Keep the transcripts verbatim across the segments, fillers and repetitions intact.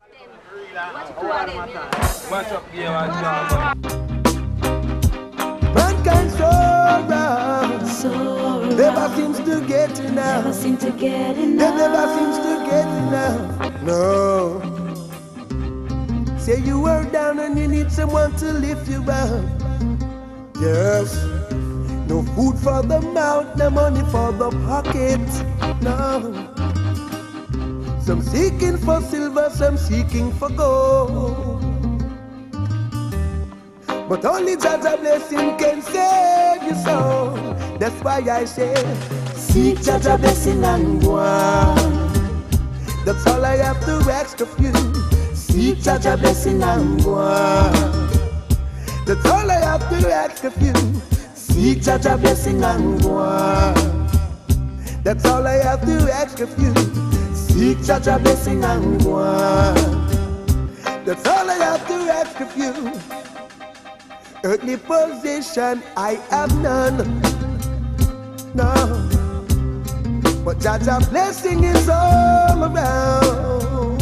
Watch up here, watch up. Mankind sorrow, sorrow never seems to get enough. Never seem to get enough. They never seems to get enough. No. Say you were down and you need someone to lift you up. Yes. No food for the mouth, no money for the pocket. No. Some seeking for silver, some seeking for gold. But only Jaja blessing can save your soul. That's why I say, seek Jaja blessing and go on. That's all I have to ask of you. Seek Jaja blessing and go on. That's all I have to ask of you. Seek Jaja blessing and go on. That's all I have to ask of you. Seek Jaja blessing and go on. That's all I have to ask of you. Earthly position I have none. No. But Jaja blessing is all around.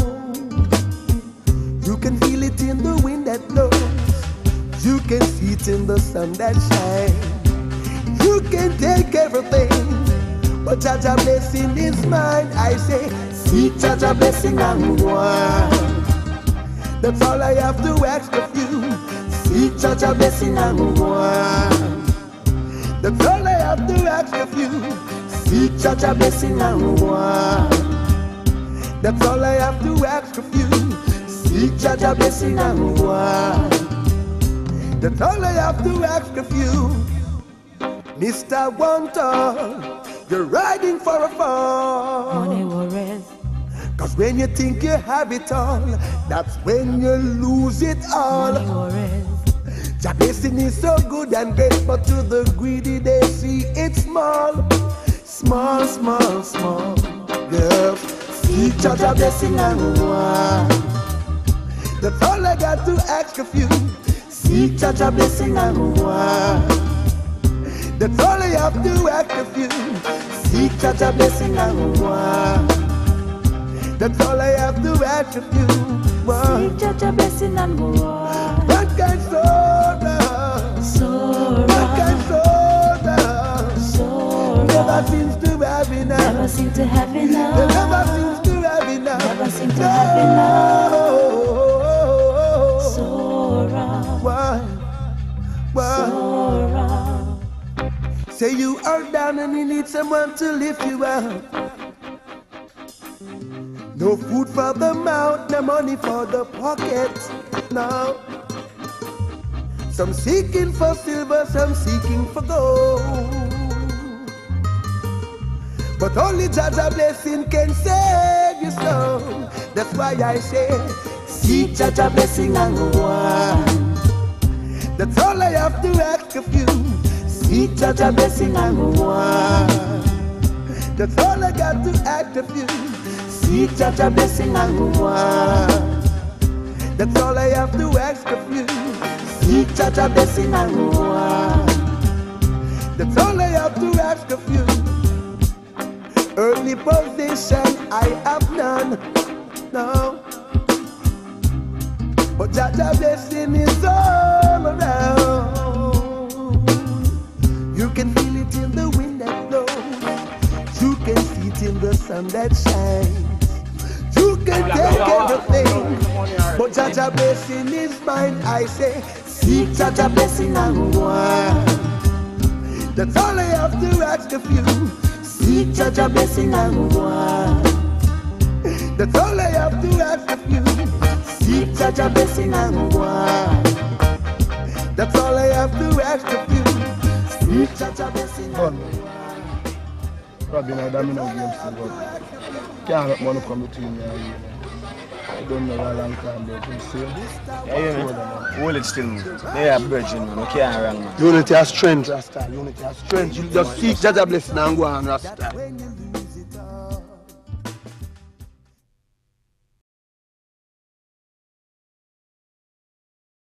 You can feel it in the wind that blows. You can see it in the sun that shines. You can take everything, but Jaja blessing is mine. I say, seek Jaja blessing and go on. That's all I have to ask of you. Seek Jaja blessing and go on. That's all I have to ask of you. Seek Jaja blessing and go on. That's all I have to ask of you. Seek Jaja blessing and go on. That's all I have to ask of you. Mister Wonder, you're riding for a fall. Money worries. Cause when you think you have it all, that's when you lose it all. Money worries. Your blessing is so good and great, but to the greedy they see it small. Small, small, small. Yeah. Seek Jaja blessing and go on. That's all I got to ask of you. Seek Jaja blessing and go on. That's all I have to ask of you. Seek Jaja blessing and go on. That's all I have to ask of you. Seek Jaja blessing and go on. Mankind sorrow, sorrow, mankind sorrow, sorrow never seems to have enough. Never seem to have enough. They never seems to have enough. Never seem to no. have enough. Sorrow, why, why? sorrow. Say you are down and you need someone to lift you up. No food for the mouth, no money for the pocket. No. Some seeking for silver, some seeking for gold. But only Jaja blessing can save your soul. That's why I say, seek Jaja blessing and go on. That's all I have to ask of you. Seek Jaja blessing and go on. That's all I got to ask of you. Seek Jaja blessing and go on. That's all I have to ask of you. Seek Jaja blessing and go on. That's all I have to ask of you. Earthly position I have none. No. But Jaja blessing is all around. You can feel it in the wind that blows. You can see it in the sun that shines. You can take everything, but Jaja blessing is mine. I say, seek Jaja blessing and go on. That's all I have to ask of you. Seek Jaja blessing and go on. That's all I have to ask of you. Seek Jaja blessing and go on. That's all I have to ask of you. Seek Jaja blessing and go on. Probably not that many games to go. Can't let money come between me and you. I don't know how long time but you see. Yeah, you know. Hold it still, man. They are virgin, man. You can't run, man. Unity has strength, Rasta. Unity has strength. You just seek Jaja blessing and go on, Rasta.